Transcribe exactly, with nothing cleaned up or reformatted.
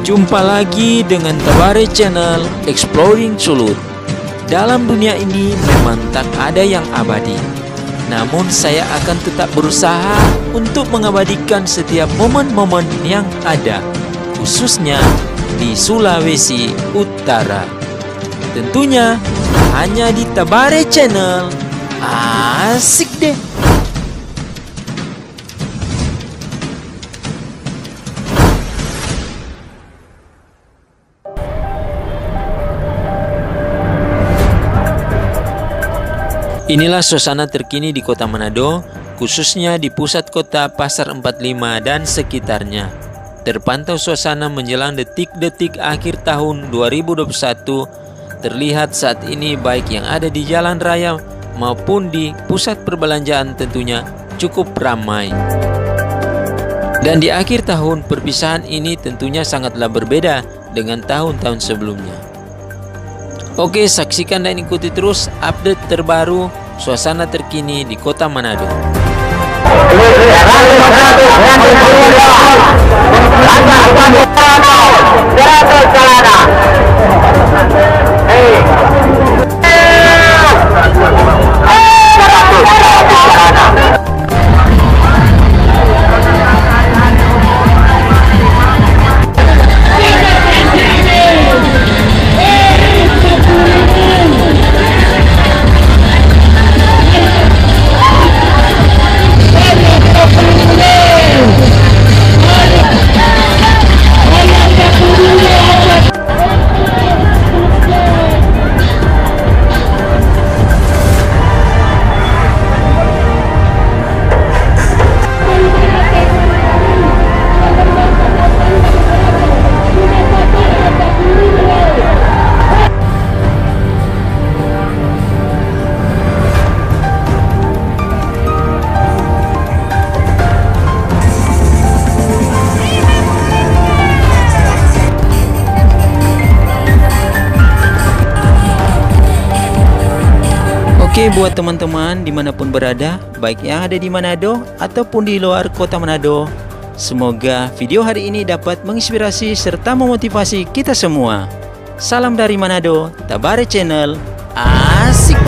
Jumpa lagi dengan Tabare Channel Exploring Sulut. Dalam dunia ini memang tak ada yang abadi. Namun saya akan tetap berusaha untuk mengabadikan setiap momen-momen yang ada, khususnya di Sulawesi Utara. Tentunya hanya di Tabare Channel. Asik deh. Inilah suasana terkini di Kota Manado, khususnya di pusat kota Pasar empat puluh lima dan sekitarnya. Terpantau suasana menjelang detik-detik akhir tahun dua ribu dua puluh satu. Terlihat saat ini baik yang ada di jalan raya maupun di pusat perbelanjaan tentunya cukup ramai. Dan di akhir tahun perpisahan ini tentunya sangatlah berbeda dengan tahun-tahun sebelumnya. Oke, saksikan dan ikuti terus update terbaru suasana terkini di Kota Manado. Oke, buat teman-teman dimanapun berada, baik yang ada di Manado ataupun di luar Kota Manado, semoga video hari ini dapat menginspirasi serta memotivasi kita semua. Salam dari Manado, Tabare Channel, asik.